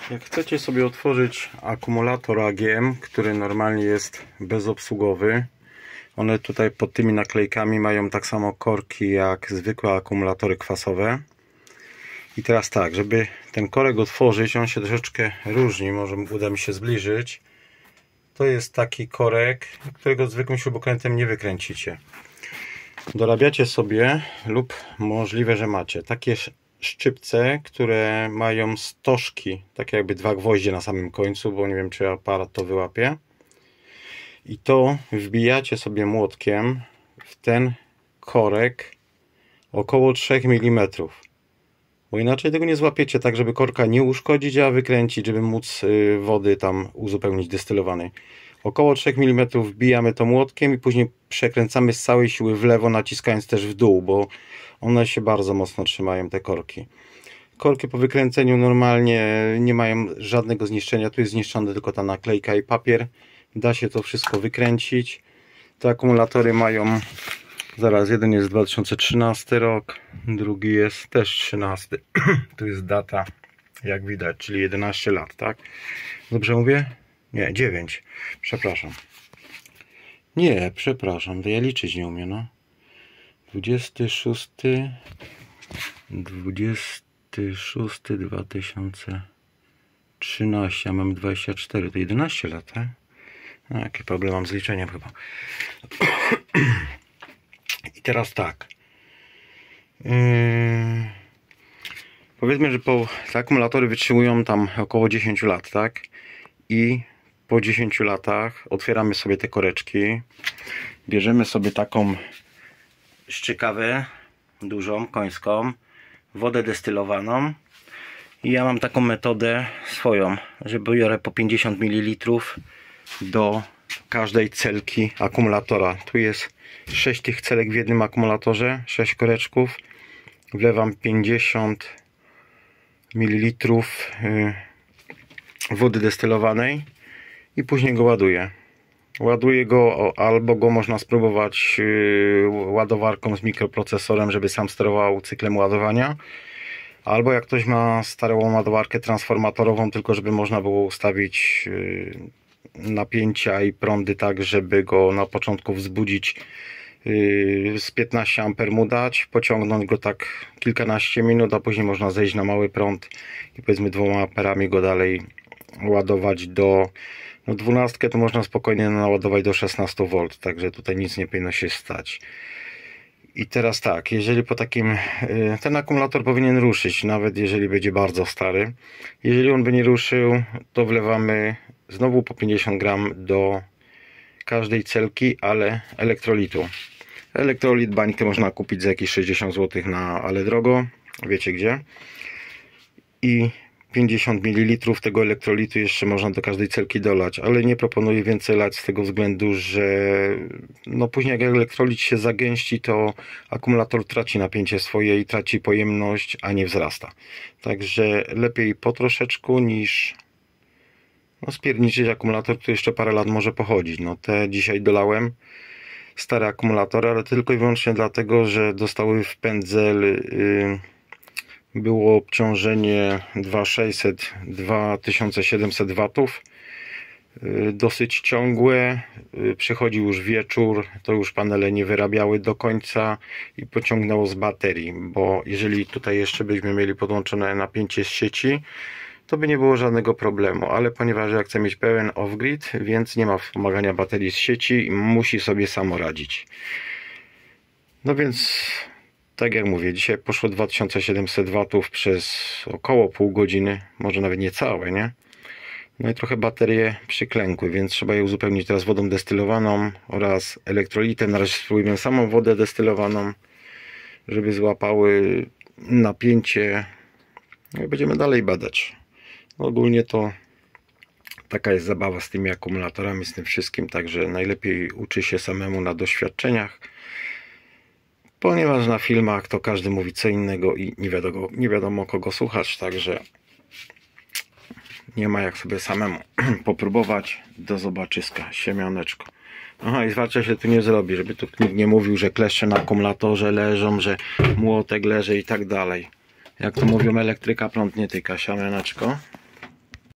Jak chcecie sobie otworzyć akumulator AGM, który normalnie jest bezobsługowy, one tutaj pod tymi naklejkami mają tak samo korki jak zwykłe akumulatory kwasowe. I teraz tak, żeby ten korek otworzyć, on się troszeczkę różni, może uda mi się zbliżyć. To jest taki korek, którego zwykłym śrubokrętem nie wykręcicie. Dorabiacie sobie, lub możliwe, że macie takie szczypce, które mają stożki, tak jakby dwa gwoździe na samym końcu, bo nie wiem, czy aparat to wyłapie. I to wbijacie sobie młotkiem w ten korek około 3 mm. Bo inaczej tego nie złapiecie, tak żeby korka nie uszkodzić, a wykręcić, żeby móc wody tam uzupełnić destylowanej. Około 3 mm wbijamy to młotkiem i później przekręcamy z całej siły w lewo, naciskając też w dół, bo one się bardzo mocno trzymają, te korki. Korki po wykręceniu normalnie nie mają żadnego zniszczenia. Tu jest zniszczona tylko ta naklejka i papier. Da się to wszystko wykręcić. Te akumulatory mają, zaraz, jeden jest 2013 rok, drugi jest też 13. Tu jest data, jak widać, czyli 11 lat, tak? Dobrze mówię? Nie, 9. Przepraszam. Nie, przepraszam, to ja liczyć nie umiem, no. 26 2013, a mamy 24, to 11 lat, tak? No, jaki problem mam z liczeniem chyba. I teraz tak. Powiedzmy, że te akumulatory wytrzymują tam około 10 lat, tak? I po 10 latach otwieramy sobie te koreczki. Bierzemy sobie taką szczykawę dużą, końską, wodę destylowaną. I ja mam taką metodę swoją, że biorę po 50 ml do każdej celki akumulatora. Tu jest 6 tych celek w jednym akumulatorze, 6 koreczków. Wlewam 50 ml wody destylowanej i później go ładuję. Ładuję go, albo go można spróbować ładowarką z mikroprocesorem, żeby sam sterował cyklem ładowania. Albo jak ktoś ma starą ładowarkę transformatorową, tylko żeby można było ustawić napięcia i prądy tak, żeby go na początku wzbudzić, z 15 A mu dać, pociągnąć go tak kilkanaście minut, a później można zejść na mały prąd i powiedzmy 2 amperami go dalej ładować do 12, to można spokojnie naładować do 16 V, także tutaj nic nie powinno się stać. I teraz tak, jeżeli po takim, ten akumulator powinien ruszyć, nawet jeżeli będzie bardzo stary. Jeżeli on by nie ruszył, to wlewamy znowu po 50 gram do każdej celki, ale elektrolitu. Elektrolit, bańkę można kupić za jakieś 60 zł ale drogo, wiecie gdzie. I 50 ml tego elektrolitu jeszcze można do każdej celki dolać, ale nie proponuję więcej lać z tego względu, że no później jak elektrolit się zagęści, to akumulator traci napięcie swoje i traci pojemność, a nie wzrasta. Także lepiej po troszeczku niż spierniczyć akumulator, który jeszcze parę lat może pochodzić. No te dzisiaj dolałem stare akumulatory, ale tylko i wyłącznie dlatego, że dostały w pędzel było obciążenie 2600-2700 watów, dosyć ciągłe. Przychodził już wieczór, to już panele nie wyrabiały do końca i pociągnęło z baterii, bo jeżeli tutaj jeszcze byśmy mieli podłączone napięcie z sieci, to by nie było żadnego problemu, ale ponieważ ja chcę mieć pełen off-grid, więc nie ma wspomagania baterii z sieci i musi sobie samo radzić. No więc tak jak mówię, dzisiaj poszło 2700 watów przez około pół godziny, może nawet niecałe, nie? No i trochę baterie przyklękły, więc trzeba je uzupełnić teraz wodą destylowaną oraz elektrolitem. Na razie spróbujemy samą wodę destylowaną, żeby złapały napięcie. No i będziemy dalej badać. Ogólnie to taka jest zabawa z tymi akumulatorami, z tym wszystkim, także najlepiej uczy się samemu na doświadczeniach, ponieważ na filmach to każdy mówi co innego i nie wiadomo kogo słuchać, także nie ma jak sobie samemu popróbować. Do zobaczyska, siemianeczko. Aha, i zwłaszcza się tu nie zrobi, żeby tu nikt nie mówił, że kleszcze na akumulatorze leżą, że młotek leży i tak dalej. Jak to mówią, elektryka prąd nie tyka, siemianeczko.